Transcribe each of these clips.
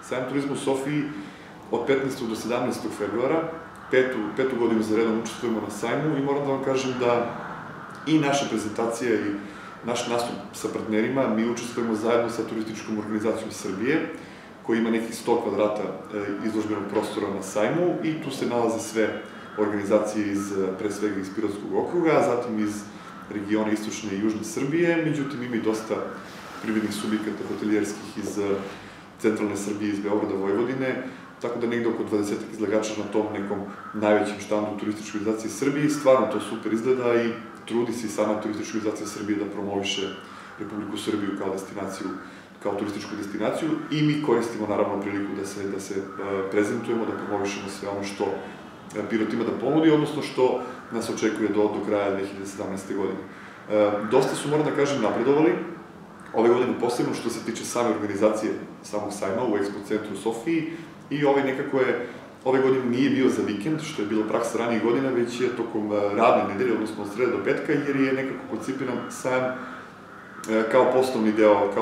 Sajam turizma u Sofiji od 15. do 17. februara, petu godinu za redom učestvujemo na sajmu i moram da vam kažem da i naša prezentacija i naš nastup sa partnerima, mi učestvujemo zajedno sa Turističkom organizacijom Srbije, koji ima nekih 100 kvadrata izložbenog prostora na sajmu i tu se nalaze sve organizacije pre svega iz Pirotskog okruga, a zatim iz regiona istočne i južne Srbije, međutim ima i dosta privrednih subjekata hotelijerskih iz centralne Srbije, iz Beograda, Vojvodine, tako da negde oko 20 izlagača na tom nekom najvećem štandu Turističke organizacije Srbije i stvarno to super izgleda i trudi se i sama Turistička organizacija Srbije da promoviše Republiku Srbiju kao turističku destinaciju i mi koristimo naravno priliku da se prezentujemo, da promovišemo sve ono što Pirot ima da ponudi, odnosno što nas očekuje do kraja 2017. godine. Dosta su, moram da kažem, napredovali, ove godine posebno što se tiče same organizacije samog sajma u Expo centru u Sofiji i ove godine nije bio za vikend, što je bila praksa ranijih godina, već je tokom radne nedelje, odnosno od sreda do petka, jer je nekako koncipiran sajam kao poslovni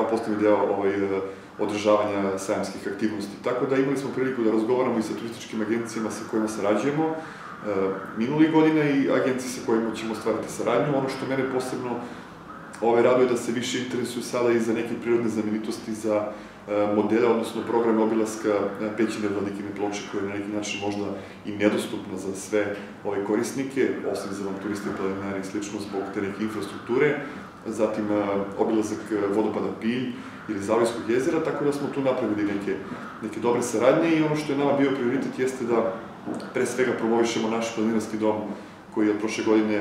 deo održavanja sajamskih aktivnosti. Tako da imali smo priliku da razgovaramo i sa turističkim agencijama sa kojima sarađujemo minulih godina i agencije sa kojima ćemo stvarati saradnju. Ono što mene posebno raduje da se više interesuju sada i za neke prirodne znamenitosti, za modele, odnosno programe obilaska pećine Vladikine Ploče, koja je na neki način možda i nedostupna za sve ove korisnike, osim za turiste, planinari i slično, zbog te neke infrastrukture, zatim obilazak vodopada Pilj ili Zavojskog jezera, tako da smo tu napravili neke dobre saradnje i ono što je nama bio prioritet jeste da pre svega promovišemo naš planinarski dom koji je od prošle godine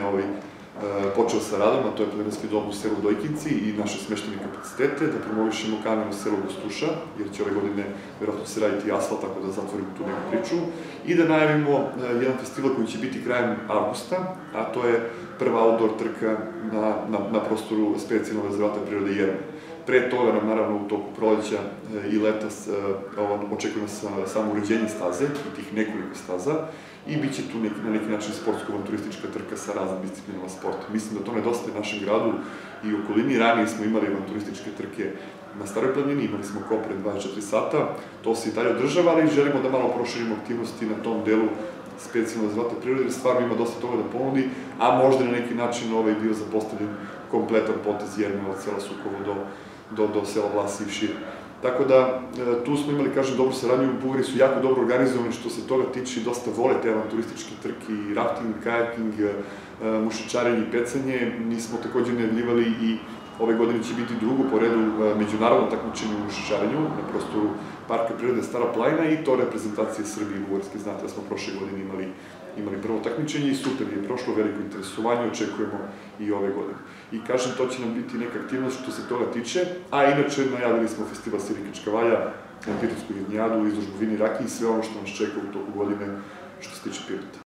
počeo sa radom, a to je planinarski dom u selu Dojkinci i naše smeštene kapacitete, da promovišemo kameno selo Gostuša, jer će ove godine verovatno se raditi asfalt, tako da zatvorimo tu neku priču, i da najavimo jedan festival koji će biti krajem avgusta, a to je prva outdoor trka na prostoru specijalnog rezervata prirode Jermen. Pre toga nam, naravno, u toku proleća i leta očekuje nas samo uređenje staze i tih nekoliko staza i bit će tu na neki način sportsko-avanturistička trka sa raznim disciplinama sporta. Mislim da to nedostaje našem gradu i okolini. Ranije smo imali avanturističke trke na Staroj planini, imali smo Kopre 24 sata, to se i dalje održava, ali želimo da malo proširimo aktivnosti na tom delu specijalno rezervata prirode, jer stvarno ima dosta toga da ponudi, a možda na neki način bio zapostavljen kompletan potez Jermena od sela Sukovo do sela Vlasi i šire. Tako da, tu smo imali, kažem, dobru saradnju, Bugari su jako dobro organizovani što se toga tiče i dosta vole te avanturističke trke i rafting, kajaking, mušičarenje i pecanje. Mi smo takođe najavljivali i ove godine će biti drugo po redu međunarodno takmičenje u mušičarenju na prostoru Parka prirode Stara planina i to reprezentacije Srbije i Bugarske. Znate da smo prošle godine imali prvo takmičenje i super je prošlo, veliko interesovanje, očekujemo i ove godine. I kažem, to će nam biti neka aktivnost što se toga tiče, a inače najavili smo festival Sirika Čkavalja, Pirotsku jednijadu, izložbu vina i rakije i sve ono što nas čeka u toku godine što se tiče Pirota.